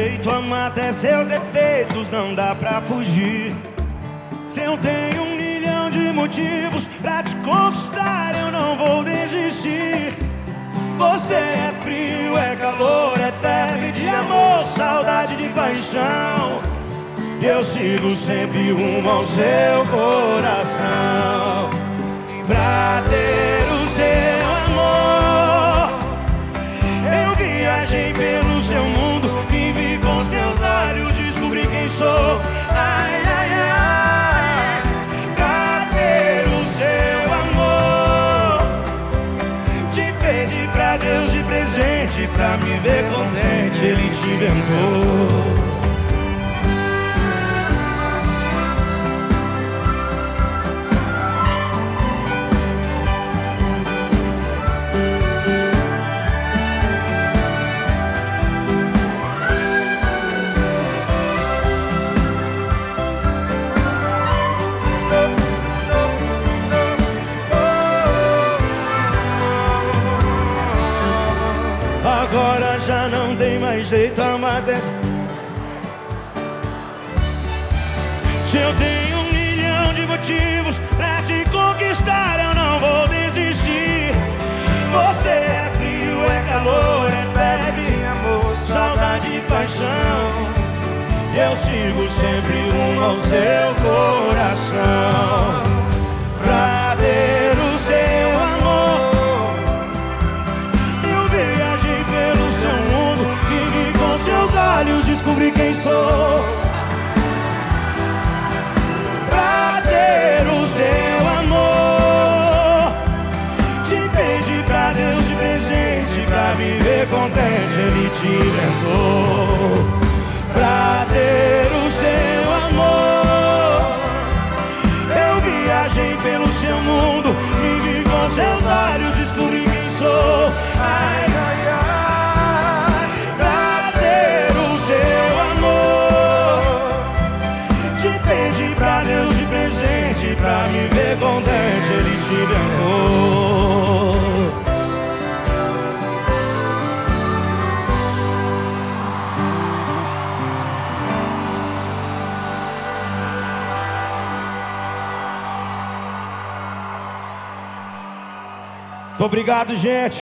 jeito, amar até seus defeitos, não dá pra fugir. Se eu tenho 1 milhão de motivos pra te conquistar, eu não vou desistir. Você é frio, é calor, é febre de amor, saudade de paixão. E eu sigo sempre rumo ao seu coração. Pra ter o seu amor, eu viajei pelo seu mundo, vivi com seus olhos, descobri quem sou. Ai, ai, ai. Pra ter o seu amor, te pedi pra Deus de presente, pra me ver contente, Ele te inventou. Agora já não tem mais jeito, amar dessa. Se eu tenho 1 milhão de motivos pra te conquistar, eu não vou desistir. Você é frio, é calor, é febre de amor, saudade e paixão. E eu sigo sempre rumo ao seu coração. Pra ter o seu amor, descobri quem sou. Pra ter o seu amor, te pedi pra Deus de presente, pra viver contente, Ele te inventou. Pra ter o seu amor, eu viajei pelo seu mundo, vivi com seus olhos, descobri quem sou. Ai, ai, ai. Pra me ver contente, Ele te inventou. Muito obrigado, gente.